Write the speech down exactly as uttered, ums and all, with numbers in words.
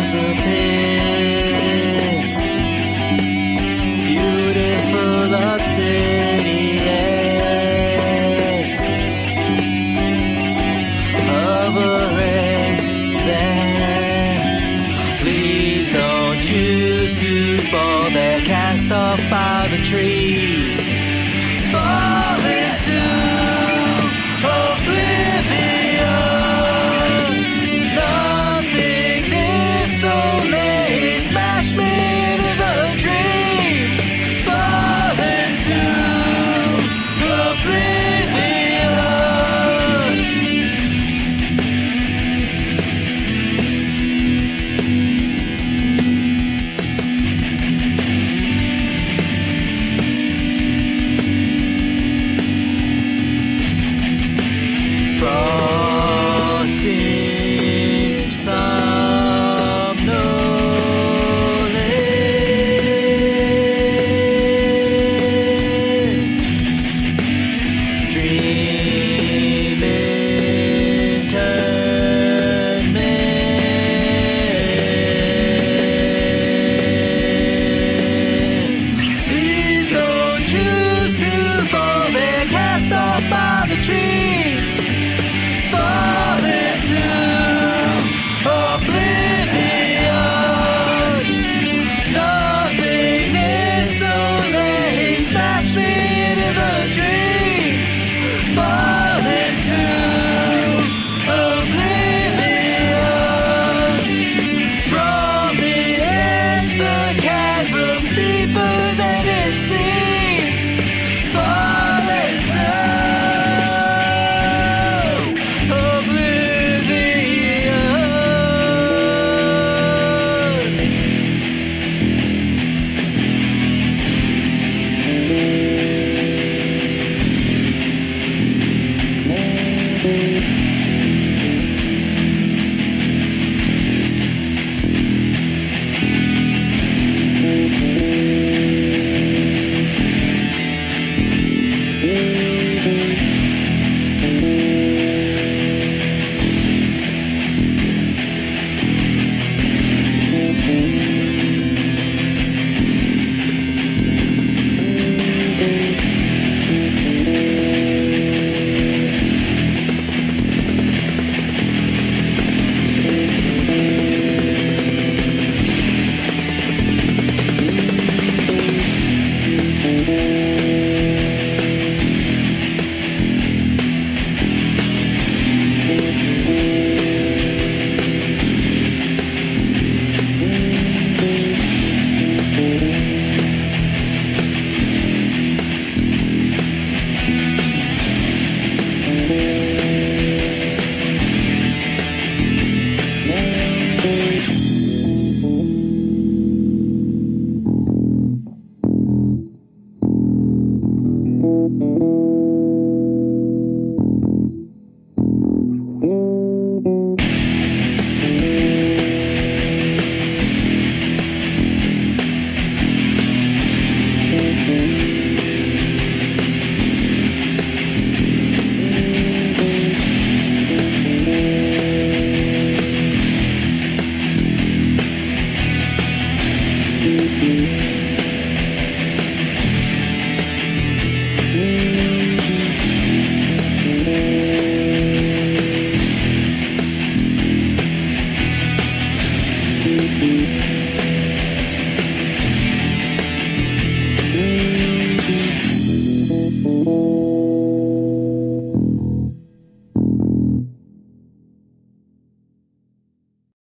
was a pit, beautiful obsidian, hovering there. Leaves don't choose to fall, they're cast off by the trees, fall into oblivion. Nothingness, solace, smash me into the dream, fall into oblivion. Frosting somnolent, dream internment. Leaves don't choose to fall, they're cast off by the trees, fall into oblivion. Nothingness, solace, smash me into the dream, fall into oblivion. From the edge, the chasm's deeper than it seems, fall into Thank you.